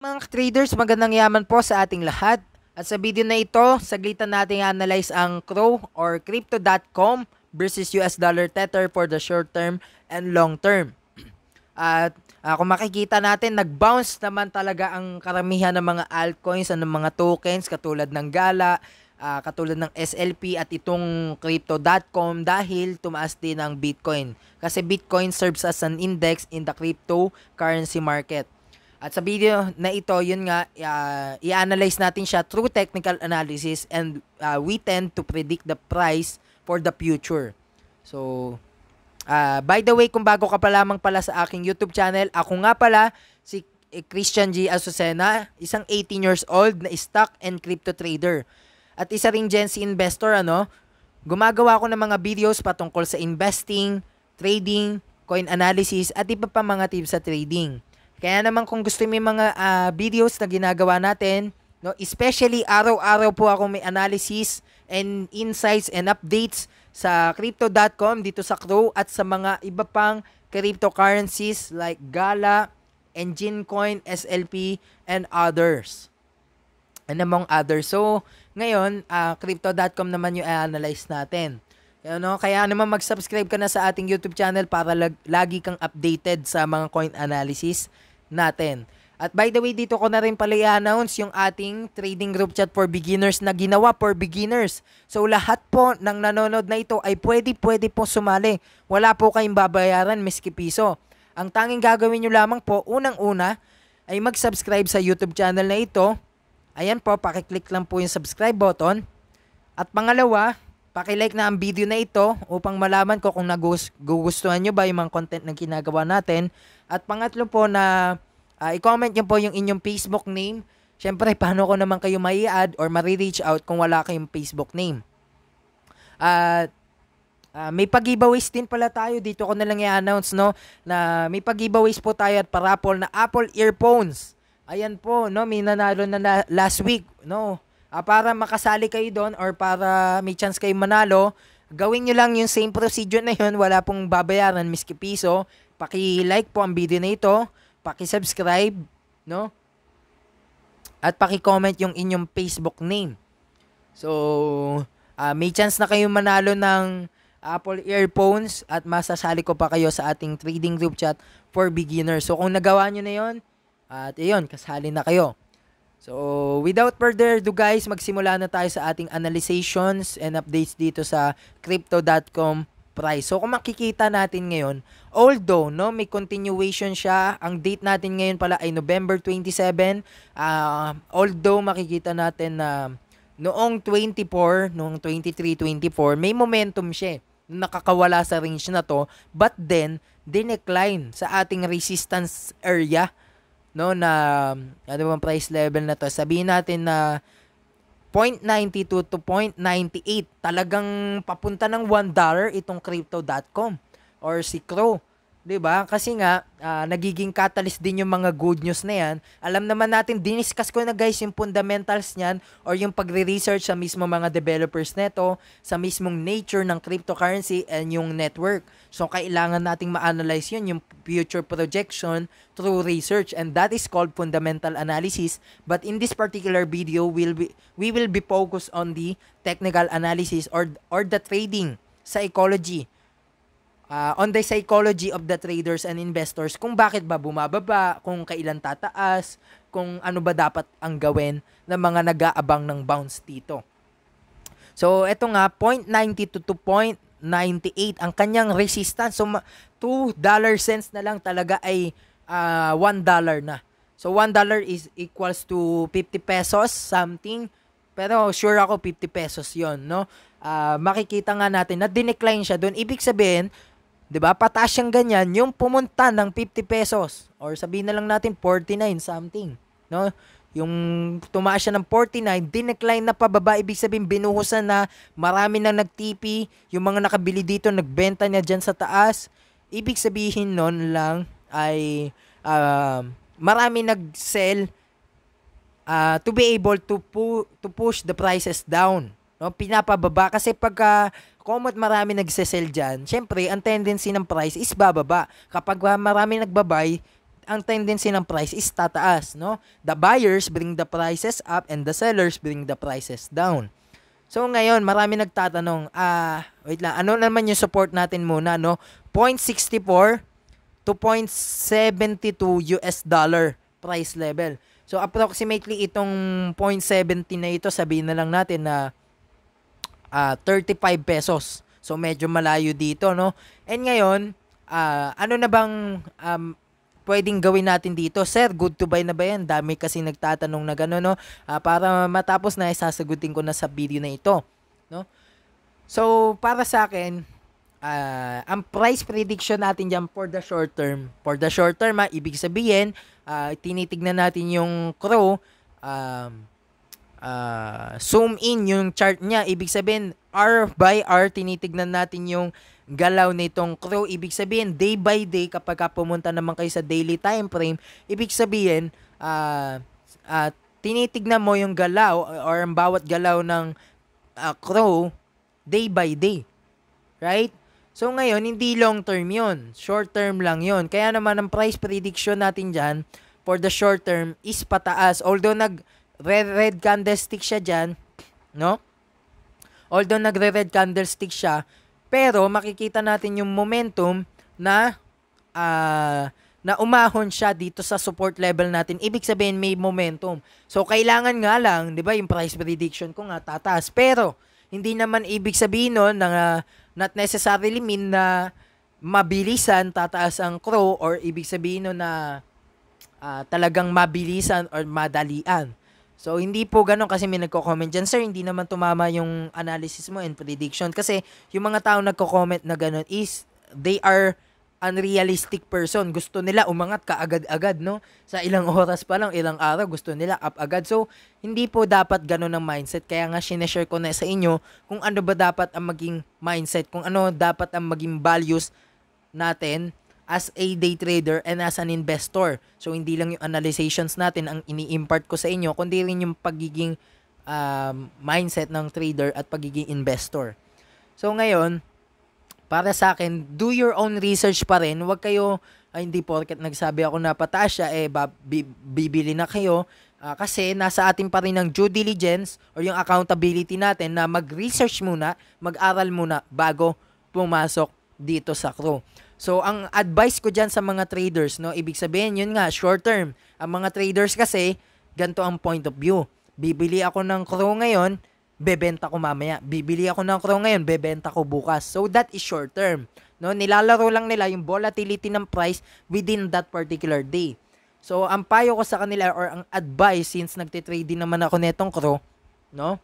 Mga traders, magandang yaman po sa ating lahat. At sa video na ito, saglitan natin analyze ang CRO or Crypto.com versus US dollar Tether for the short term and long term. At kung makikita natin, nag-bounce naman talaga ang karamihan ng mga altcoins at ng mga tokens katulad ng Gala, katulad ng SLP at itong Crypto.com dahil tumaas din ang Bitcoin. Kasi Bitcoin serves as an index in the cryptocurrency market. At sa video na ito, yun nga, i-analyze natin siya through technical analysis and we tend to predict the price for the future. So, by the way, kung bago ka pa lamang pala sa aking YouTube channel, ako nga pala si Christian G. Azucena, isang 18 years old na stock and crypto trader. At isa ring Gen Z investor, gumagawa ako ng mga videos patungkol sa investing, trading, coin analysis, at iba pa mga tips sa trading. Kaya naman kung gusto mo yung mga videos na ginagawa natin, especially araw-araw po ako may analysis and insights and updates sa Crypto.com dito sa CRO at sa mga iba pang cryptocurrencies like Gala, Engine Coin, SLP, and others. And among others. So, ngayon, Crypto.com naman yung i-analyze natin. Kaya naman mag-subscribe ka na sa ating YouTube channel para lagi kang updated sa mga coin analysis natin. At by the way, dito ko na rin pala i-announce yung ating trading group chat for beginners na ginawa for beginners. So lahat po ng nanonood na ito ay pwede po sumali. Wala po kayong babayaran miski piso. Ang tanging gagawin nyo lamang po, unang-una, ay mag-subscribe sa YouTube channel na ito. Ayan po, pakiclick lang po yung subscribe button. At pangalawa, pakilike na ang video na ito upang malaman ko kung nagugustuhan nyo ba yung mga content na ginagawa natin. At pangatlo po na i-comment nyo po yung inyong Facebook name. Siyempre, paano ko naman kayo mai-add or ma-reach out kung wala kayong Facebook name. At may pag-giveaways din pala tayo. Dito ko na lang i-announce na may pag-giveaways po tayo at parapol na Apple earphones. Ayan po, may nanalo na last week. Para makasali kayo doon or para may chance kayo manalo, gawin nyo lang yung same procedure na yun. Wala pong babayaran miski piso. Paki-like po ang video na ito, paki-subscribe, at paki-comment yung inyong Facebook name. So, may chance na kayo manalo ng Apple earphones at masasali ko pa kayo sa ating trading group chat for beginners. So, kung nagawa nyo na yun, at yun, kasali na kayo. So, without further ado guys, magsimula na tayo sa ating analyzations and updates dito sa Crypto.com price. So, kung makikita natin ngayon, although, may continuation siya, ang date natin ngayon pala ay November 27, although makikita natin na noong 23-24, may momentum siya, nakakawala sa range na to, but then, dinecline sa ating resistance area, na, ano bang price level na to, sabihin natin na 0.92 to 0.98. Talagang papunta ng $1 itong Crypto.com or si CRO. 'Di ba? Kasi nga nagiging catalyst din yung mga good news na 'yan. Alam naman natin, diniscuss ko na guys yung fundamentals niyan or yung pagre-research sa mismo mga developers neto, sa mismong nature ng cryptocurrency and yung network. So kailangan nating ma-analyze yun, yung future projection through research, and that is called fundamental analysis. But in this particular video, we will be focused on the technical analysis or the trading psychology. On the psychology of the traders and investors, kung bakit ba bumababa, kung kailan tataas, kung ano ba dapat ang gawin ng mga nag-aabang ng bounce dito. So, eto nga, 0.92 to 0.98 ang kanyang resistance. So, $2 cents na lang talaga ay $1 na. So, $1 is equals to 50 pesos something. Pero sure ako 50 pesos yon, makikita nga natin na dinecline siya doon. Ibig sabihin, 'di ba? Pataas siyang ganyan, yung pumunta ng 50 pesos or sabihin na lang natin 49 something, Yung tumaas siya ng 49, dinecline na pababa, ibig sabihin binuhusan na, marami nang nag-TP, yung mga nakabili dito nagbenta niya diyan sa taas. Ibig sabihin noon lang ay marami nag-sell to be able to push the prices down. Pinapababa kasi pagka common marami nagsesell dyan, syempre, ang tendency ng price is bababa. Kapag marami nagbabay, ang tendency ng price is tataas, no? The buyers bring the prices up and the sellers bring the prices down. So ngayon, marami nagtatanong, wait lang, ano naman yung support natin muna, no? 0.64 to 0.72 US dollar price level. So approximately itong 0.70 na ito, sabihin na lang natin na 35 pesos. So medyo malayo dito, no? And ngayon, ano na bang pwedeng gawin natin dito? Sir, good to buy na ba yan? Dami kasi nagtatanong na gano'n, no? Para matapos na, sasagutin ko na sa video na ito, no? So, para sa akin, ang price prediction natin dyan for the short term. For the short term, ibig sabihin, tinitignan natin yung crow, zoom in yung chart niya. Ibig sabihin, hour by hour, tinitignan natin yung galaw nitong crow. Ibig sabihin, day by day, kapag pumunta naman kayo sa daily time frame, ibig sabihin, tinitignan mo yung galaw or ang bawat galaw ng crow day by day. Right? So ngayon, hindi long term yun. Short term lang yun. Kaya naman ang price prediction natin dyan for the short term is pataas. Although nag-red candlestick siya dyan, no? Although nagre-red candlestick siya, pero makikita natin yung momentum na na umahon siya dito sa support level natin. Ibig sabihin may momentum. So kailangan nga lang, 'di ba, yung price prediction ko nga tataas. Pero hindi naman ibig sabihin nun na not necessarily mean na mabilisan tataas ang crow, or ibig sabihin nun na talagang mabilisan or madalian. So, hindi po ganun, kasi may nagko-comment dyan, sir, hindi naman tumama yung analysis mo and prediction. Kasi yung mga tao nagko-comment na ganun is, they are unrealistic person. Gusto nila umangat kaagad-agad, no? Sa ilang oras pa lang, ilang araw, gusto nila up agad. So, hindi po dapat ganun ang mindset. Kaya nga, sineshare ko na sa inyo kung ano ba dapat ang maging mindset, kung ano dapat ang maging values natin as a day trader and as an investor. So, hindi lang yung analyzations natin ang ini-impart ko sa inyo, kundi rin yung pagiging mindset ng trader at pagiging investor. So, ngayon, para sa akin, do your own research pa rin. Huwag kayo, hindi porket nagsabi ako na pataas siya, bibili na kayo. Kasi nasa atin pa rin ang due diligence or yung accountability natin na mag-research muna, mag-aral muna bago pumasok dito sa crow. So, ang advice ko dyan sa mga traders, no, ibig sabihin, yun nga, short term. Ang mga traders kasi, ganito ang point of view. Bibili ako ng crow ngayon, bebenta ko mamaya. Bibili ako ng crow ngayon, bebenta ko bukas. So, that is short term. No, nilalaro lang nila yung volatility ng price within that particular day. So, ang payo ko sa kanila or ang advice, since nagtitrade din naman ako netong crow, no?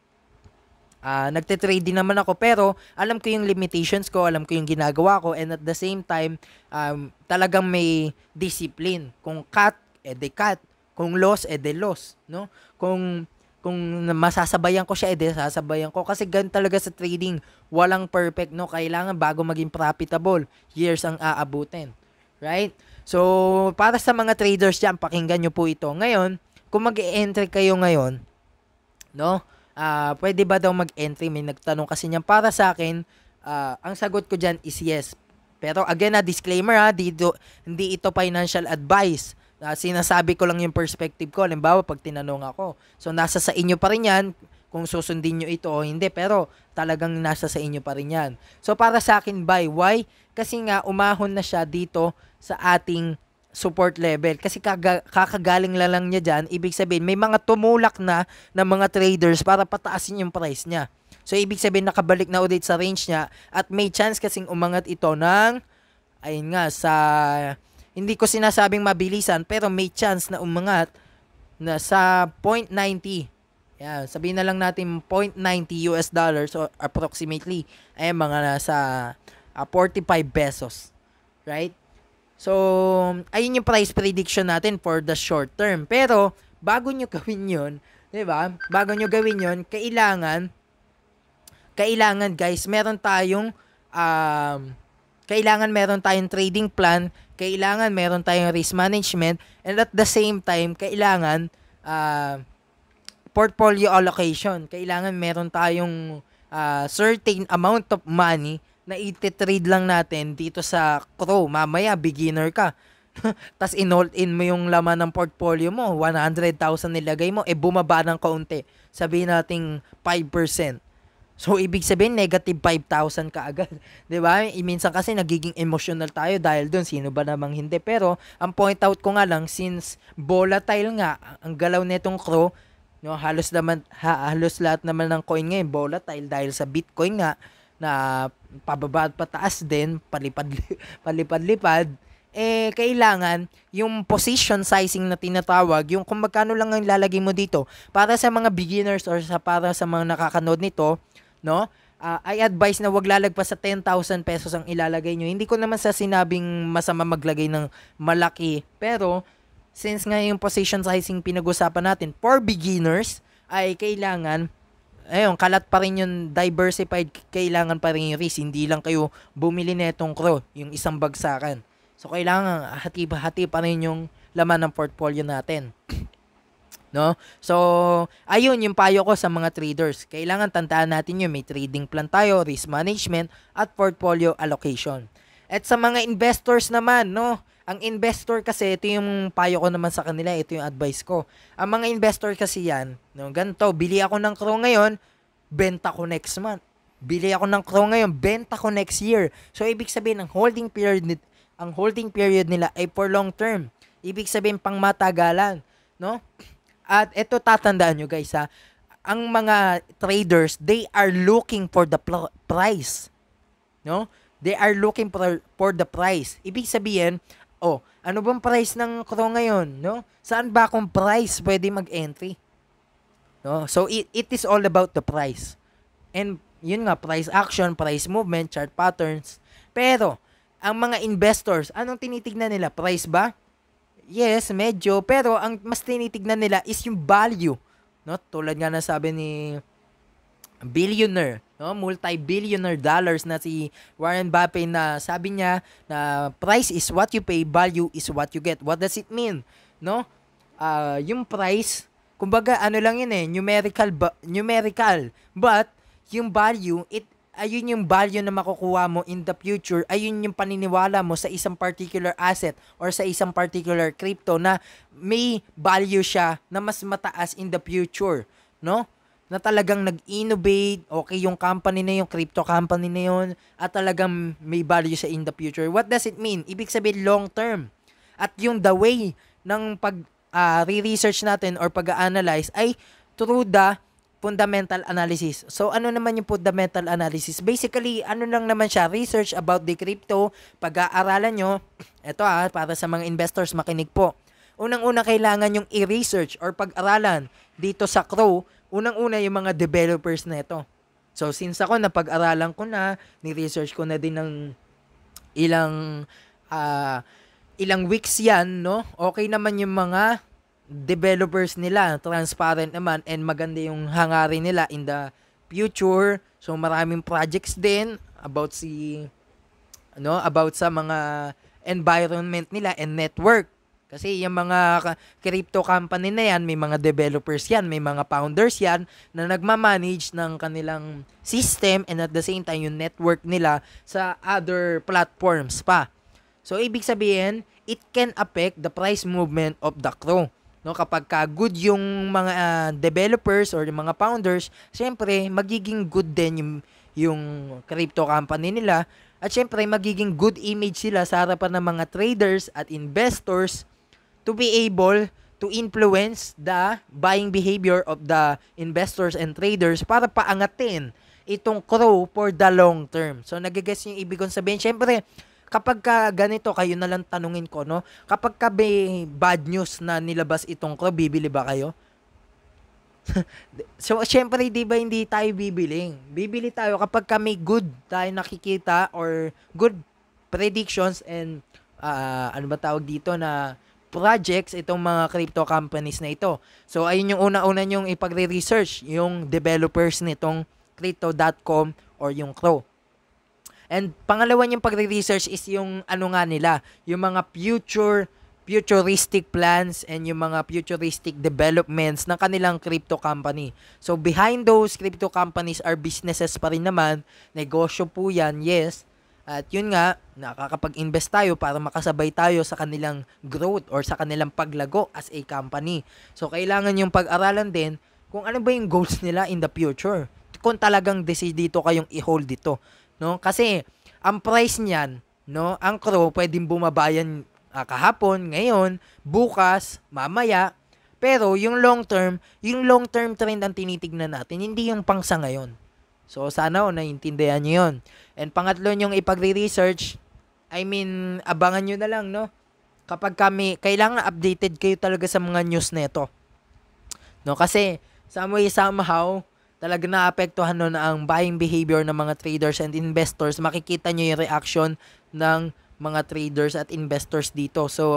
Nagte-trade din naman ako, pero alam ko yung limitations ko, alam ko yung ginagawa ko, and at the same time, talagang may discipline. Kung cut, edi cut. Kung loss, edi loss, no? Kung masasabayan ko siya, edi sasabayan ko. Kasi ganun talaga sa trading, walang perfect, no? Kailangan bago maging profitable, years ang aabutin. Right? So, para sa mga traders dyan, pakinggan nyo po ito. Ngayon, kung mag-e-entry kayo ngayon, no? Pwede ba daw mag-entry? May nagtanong kasi niyan. Para sa akin, ang sagot ko dyan is yes. Pero again, disclaimer, hindi ito financial advice. Sinasabi ko lang yung perspective ko. Halimbawa, pag tinanong ako. So, nasa sa inyo pa rin yan kung susundin nyo ito o hindi. Pero talagang nasa sa inyo pa rin yan. So, para sa akin, buy. Why? Kasi nga, umahon na siya dito sa ating support level. Kasi kakagaling lang niya dyan, ibig sabihin, may mga tumulak na ng mga traders para pataasin yung price niya. So, ibig sabihin, nakabalik na ulit sa range niya at may chance kasing umangat ito ng, ayun nga, hindi ko sinasabing mabilisan, pero may chance na umangat na sa 0.90. Yan, sabihin na lang natin 0.90 US dollars or approximately, ay mga nasa 45 pesos. Right? So, ayun yung price prediction natin for the short term. Pero, bago nyo gawin yun, diba? Bago nyo gawin yun, kailangan guys, meron tayong trading plan, kailangan meron tayong risk management, and at the same time, kailangan portfolio allocation. Kailangan meron tayong certain amount of money na iti-trade lang natin dito sa crow. Mamaya, beginner ka. tas in-hold in mo yung laman ng portfolio mo, 100,000 nilagay mo, bumaba ng kaunti. Sabihin nating 5%. So, ibig sabihin, negative 5,000 ka agad. 'Di ba? Minsan kasi nagiging emotional tayo dahil doon. Sino ba namang hindi? Pero, ang point out ko nga lang, since volatile nga, ang galaw nitong Crow, no, halos lahat naman ng coin ngayon volatile dahil sa Bitcoin nga, na pababa at pataas din, palipad-lipad, kailangan yung position sizing na tinatawag, yung kung magkano lang ang lalagay mo dito, para sa mga beginners or para sa mga nakakanood nito, no? I advise na wag lalagpas sa 10,000 pesos ang ilalagay nyo. Hindi ko naman sa sinabing masama maglagay ng malaki, pero since nga yung position sizing pinag-usapan natin for beginners, ay kailangan, kalat pa rin yung diversified, kailangan pa rin yung risk. Hindi lang kayo bumili na itong Crow, yung isang bagsakan. So, kailangan hati pa rin yung laman ng portfolio natin. No? So, ayun yung payo ko sa mga traders. Kailangan tandaan natin yun, may trading plan tayo, risk management, at portfolio allocation. At sa mga investors naman, no? Ang investor kasi, ito yung payo ko naman sa kanila, ito yung advice ko. Ang mga investor kasi yan, no, ganito, bili ako ng Crow ngayon, benta ko next month. Bili ako ng Crow ngayon, benta ko next year. So, ibig sabihin, ang holding period nila ay for long term. Ibig sabihin, pang matagalan, no? At ito, tatandaan nyo guys, ha, ang mga traders, they are looking for the price. No? They are looking for the price. Ibig sabihin, ano bang price ng Crow ngayon? No? Saan ba akong price pwede mag-entry? No? So, it is all about the price. And yun nga, price action, price movement, chart patterns. Pero, ang mga investors, anong tinitignan nila? Price ba? Yes, medyo. Pero ang mas tinitignan nila is yung value. No? Tulad nga na sabi ni billionaire, no? Multi-billionaire dollars na si Warren Buffett, na sabi niya na price is what you pay, value is what you get. What does it mean? No? Yung price, kumbaga ano lang yun numerical, but yung value, ayun yung value na makukuha mo in the future, ayun yung paniniwala mo sa isang particular asset or sa isang particular crypto na may value siya na mas mataas in the future, no? Na talagang nag-innovate, okay yung company na yung crypto company na yun, at talagang may value siya in the future. What does it mean? Ibig sabihin long term. At yung the way ng re-research natin or pag-analyze ay through the fundamental analysis. So, ano naman yung fundamental analysis? Basically, ano lang naman siya, research about the crypto, pag-aaralan nyo, eto para sa mga investors, makinig po. Unang-una, kailangan yung i-research or pag-aralan dito sa Crow, unang-una yung mga developers na ito. So, since ako, napag-aralan ko na, ni-research ko na din ng ilang weeks yan, no? Okay naman yung mga developers nila, transparent naman, and maganda yung hangarin nila in the future. So maraming projects din about sa mga environment nila and network. Kasi yung mga crypto company na yan, may mga developers yan, may mga founders yan na nagmamanage ng kanilang system, and at the same time yung network nila sa other platforms pa. So ibig sabihin, it can affect the price movement of the Crow. No, kapag good yung mga developers or yung mga founders, syempre magiging good din yung crypto company nila, at syempre magiging good image sila sa harapan ng mga traders at investors to be able to influence the buying behavior of the investors and traders para paangatin itong Crow for the long term. So nagigets yung ibig kong sabihin. Syempre, kapag ganito, kayo na lang tanungin ko, no? Kapag may bad news na nilabas itong Crow, bibili ba kayo? So, syempre, di ba hindi tayo bibili? Bibili tayo kapag may good tayo nakikita or good predictions and ano ba tawag dito na projects itong mga crypto companies na ito. So, ayun yung una-una nyong ipagre-research, yung developers nitong crypto.com or yung Crow. And pangalawa yung pagre-research is yung ano nga nila, yung mga futuristic plans and yung mga futuristic developments ng kanilang crypto company. So behind those crypto companies are businesses pa rin naman, negosyo po yan, yes. At yun nga, nakakapag-invest tayo para makasabay tayo sa kanilang growth or sa kanilang paglago as a company. So, kailangan yung pag-aralan din kung ano ba yung goals nila in the future. Kung talagang dito kayong i-hold dito. No? Kasi, ang price niyan, no, ang Crow, pwedeng bumabayan kahapon, ngayon, bukas, mamaya. Pero, yung long term trend ang tinitignan natin, hindi yung pang sa ngayon. So, sana naiintindihan nyo yun. And pangatlo yung ipagre-research, abangan nyo na lang, no? Kapag kailangan updated kayo talaga sa mga news nito. No? Kasi, somehow, talaga naapektuhan nun ang buying behavior ng mga traders and investors. Makikita nyo yung reaction ng mga traders at investors dito. So,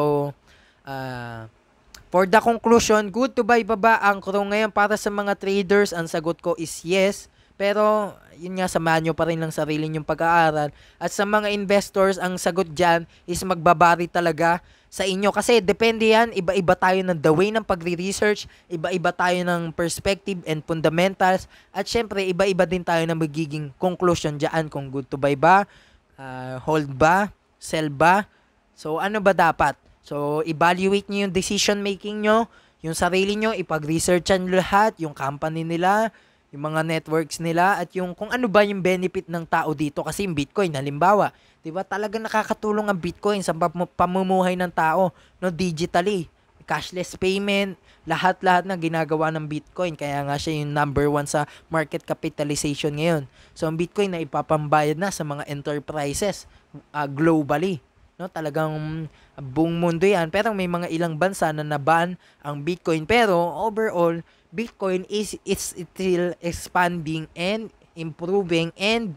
for the conclusion, good to buy ba ang Crow ngayon para sa mga traders? Ang sagot ko is yes. Pero, yun nga, samahan nyo pa rin lang sarili nyong pag-aaral. At sa mga investors, ang sagot dyan is magbabari talaga sa inyo. Kasi depende yan, iba-iba tayo ng the way ng pagre-research, iba-iba tayo ng perspective and fundamentals. At syempre, iba-iba din tayo ng magiging conclusion dyan kung good to buy ba, hold ba, sell ba. So, ano ba dapat? So, evaluate nyo yung decision making nyo, yung sarili nyo, ipag-researchan lahat, yung company nila, yung mga networks nila, at yung kung ano ba yung benefit ng tao dito. Kasi yung Bitcoin, halimbawa, diba, talaga nakakatulong ang Bitcoin sa pamumuhay ng tao, no, digitally. Cashless payment, lahat-lahat na ginagawa ng Bitcoin. Kaya nga siya yung number 1 sa market capitalization ngayon. So, ang Bitcoin na ipapambayad na sa mga enterprises globally. No, talagang buong mundo yan. Pero may mga ilang bansa na naban ang Bitcoin. Pero, overall, Bitcoin is still expanding and improving and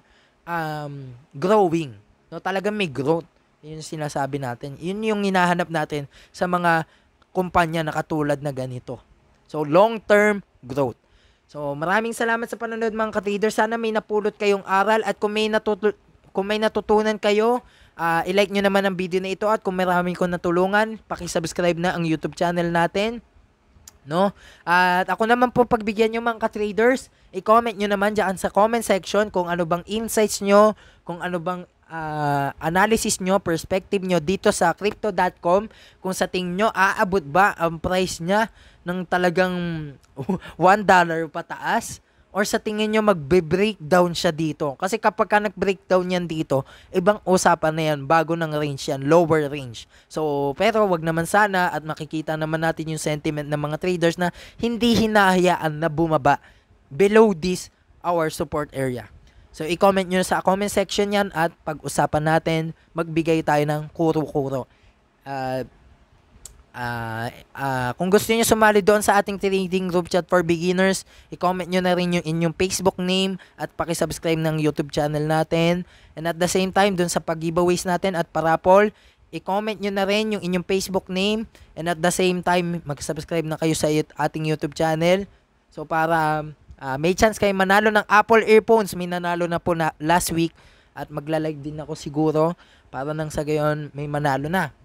growing. No, talagang may growth. Yun yung sinasabi natin. Yun yung hinahanap natin sa mga kumpanya na katulad na ganito. So, long-term growth. So, maraming salamat sa panonood mga ka-trader. Sana may napulot kayong aral at kung may natutunan kayo, i-like nyo naman ang video na ito at kung maraming ko natulungan, paki-subscribe na ang YouTube channel natin. No? At ako naman po pagbigyan nyo mga ka-traders, i-comment nyo naman dyan sa comment section kung ano bang insights nyo, kung ano bang analysis nyo, perspective nyo dito sa Crypto.com, kung sa tingin nyo, aabot ba ang price nya ng talagang $1 pataas? Or sa tingin nyo magbe-breakdown siya dito? Kasi kapag ka nag-breakdown yan dito, ibang usapan na yan, bago ng range yan, lower range. So, pero wag naman sana at makikita naman natin yung sentiment ng mga traders na hindi hinahayaan na bumaba below this our support area. So, i-comment nyo sa comment section yan at pag-usapan natin, magbigay tayo ng kuro-kuro. Kung gusto niyo sumali doon sa ating trading group chat for beginners, i-comment nyo na rin yung inyong Facebook name at paki-subscribe ng YouTube channel natin. And at the same time, doon sa pag-giveaways natin at parapol, i-comment nyo na rin yung inyong Facebook name. And at the same time, mag-subscribe na kayo sa ating YouTube channel. So, para may chance kayo manalo ng Apple earphones. May nanalo na po na last week. At magla-live din ako siguro para nang sa gayon may manalo na.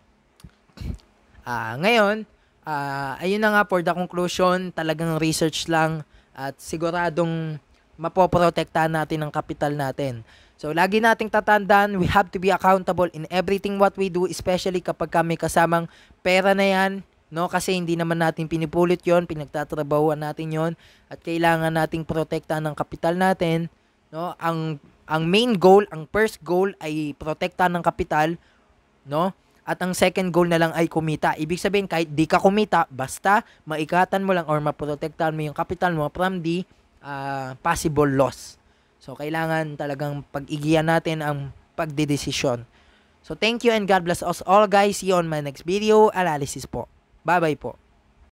Ngayon, ayun na nga for the conclusion, talagang research lang at siguradong mapoprotektahan natin ang kapital natin. So, lagi nating tatandaan, we have to be accountable in everything what we do, especially kapag kami kasamang pera na yan, no? Kasi hindi naman natin pinipulit yon, pinagtatrabahuan natin yon at kailangan nating protektahan ang kapital natin, no? Ang main goal, ang first goal ay protektahan ng kapital, no? At ang second goal na lang ay kumita. Ibig sabihin, kahit di ka kumita, basta maikatan mo lang or maprotektahan mo yung capital mo from the possible loss. So, kailangan talagang pag-igiyan natin ang pagdedesisyon. So, thank you and God bless us all guys. See you on my next video analysis po. Bye-bye po.